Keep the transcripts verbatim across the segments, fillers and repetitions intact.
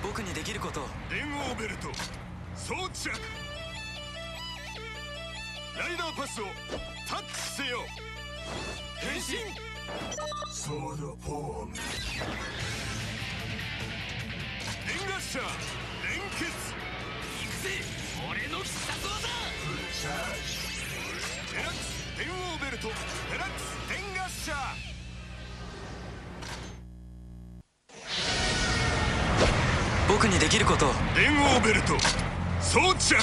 僕にできることを。 電王ベルト装着。ライダーパスをタッチせよ。変身。ソードフォーム。電ガッシャー連結。 行くぜ俺の必殺技。 デラックス電王ベルトデラックス電ガッシャー。 僕にできることを。 電王ベルト装着。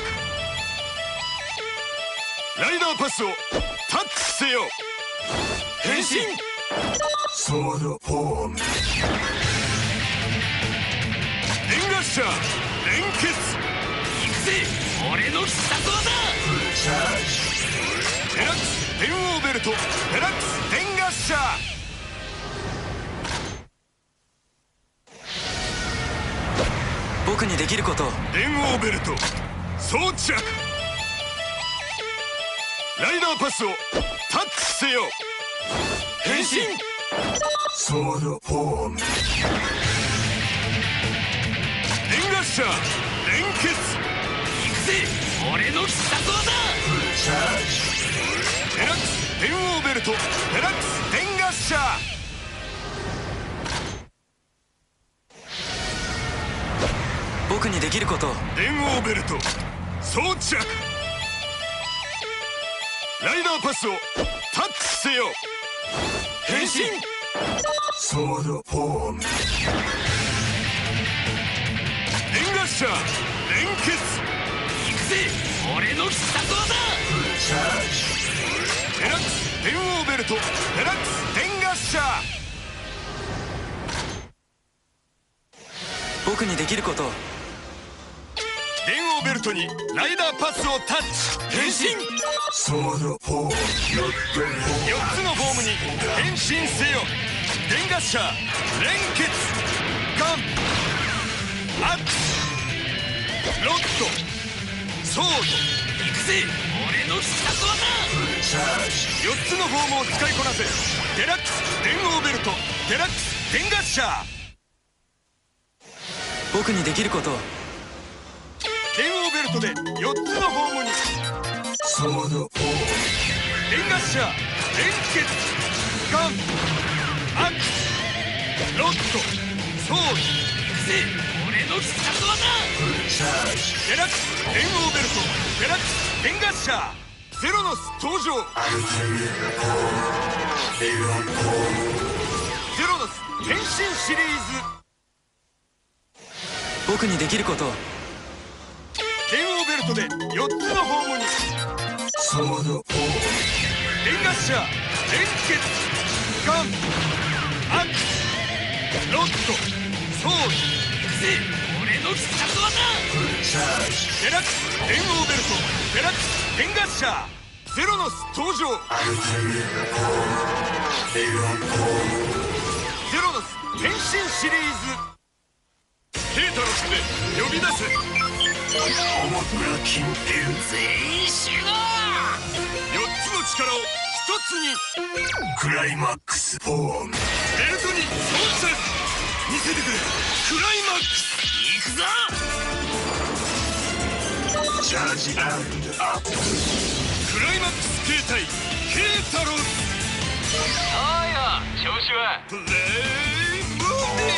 ライダーパスをタッチせよ。変身。ソードフォーム。電ガッシャー連結。 行くぜ俺の必殺技。 デラックス電王ベルトデラックス電ガッシャー。 僕にできることを。 電王ベルト装着。ライダーパスをタッチせよ。変身。ソードフォーム。電ガッシャー連結。 行くぜ俺の必殺技。 デラックス電王ベルトデラックス電ガッシャー。 僕にできることを。 電王ベルト装着。ライダーパスをタッチせよ。変身。ソードフォーム。電ガッシャー連結。 行くぜ俺の必殺技。 デラックス電王ベルトデラックス電ガッシャー。 僕にできることを。 電王ベルトにライダーパスをタッチ。変身。ソードフォーム。よっつのフォームに変身せよ。電ガッシャー連結。ガンアッチロッドソード。 行くぜ俺の必殺技。 よっつのフォームを使いこなせ。デラックス電王ベルトデラックス電ガッシャー。 僕にできることを。 電王ベルトでよっつのフォームにソードフォーム。電ガッシャー連結。ガンアッチロッドソード。 行くぜ俺の必殺技。 デラックス電王ベルトデラックス電ガッシャー。ゼロノス登場。ゼロノス変身シリーズ。 僕にできることを。 電王ベルトでよっつのフォームにソードフォーム。電ガッシャー連結。ガンアッチロッドソード。 行くぜ俺の必殺技。 デラックス電王ベルトデラックス電ガッシャー。ゼロノス登場。ゼロノス変身シリーズ。ケイタロスで呼び出せ。 全員集合。 よっつの力をひとつに。クライマックスフォーム。ベルトに装着。見せてくれクライマックス。 行くぞ。 チャージアンドアップ。クライマックス形態ケイタロス。 おいよ調子は。 プレイムービ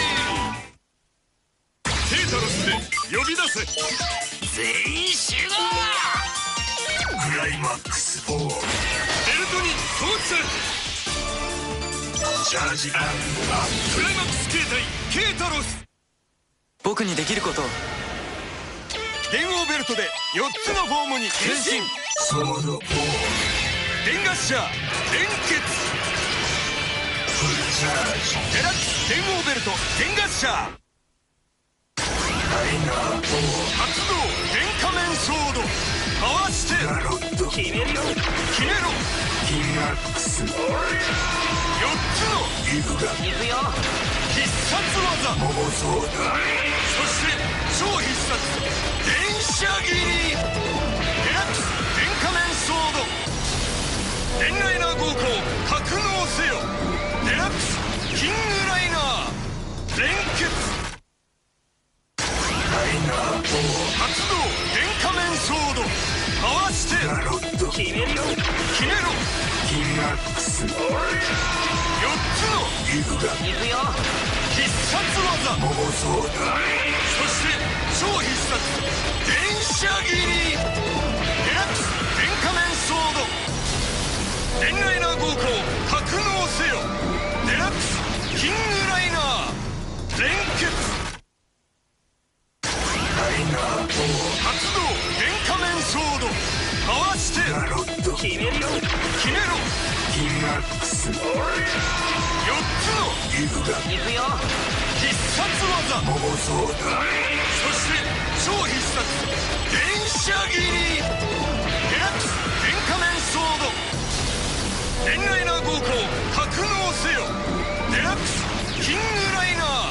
ー。ケイタロスで呼び出せ。 全員集合。 クライマックスフォーム。ベルトに装着。チャージアンドアップ。クライマックス形態ケイタロス。 僕にできることを。 電王ベルトでよっつのフォームに変身。ソードフォーム。電ガッシャー連結。フルチャージ。デラックス電王ベルト電ガッシャー。発動電仮面ソード。回して決めるよ。 決めろ。キンマックス。よっつのリブが行くよ。 必殺技。モモソーダ。そして超必殺電射斬り。デラックス電仮面ソード。電ライナー効果を格納せよ。デラックスキングライナー連結。 マックスよっつのギフが行くよ。 必殺技モモソーダ、そして超必殺電車斬りデラックス電仮面ソード、電ライナー豪華を格納せよデラックスキングライナー連結ライナー発動電仮面ソードかわしてガロット決めるよ。 決めろキンマックスよっつのギフが行くよ。 必殺技モモソーダ、そして超必殺電車斬りデラックス電仮面ソード、電ライナー豪華を格納せよデラックスキングライナー